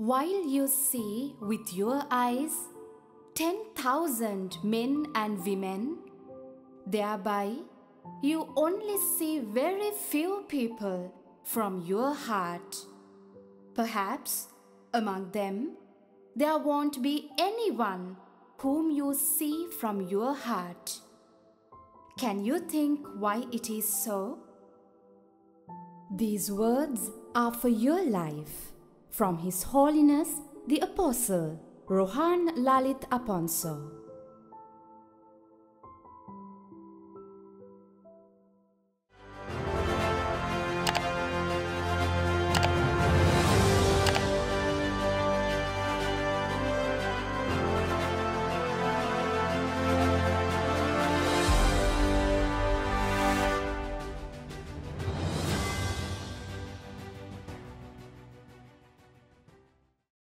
While you see with your eyes 10,000 men and women, thereby you only see very few people from your heart. Perhaps among them there won't be anyone whom you see from your heart. Can you think why it is so? These words are for your life. From His Holiness the Apostle Rohan Lalit Aponso.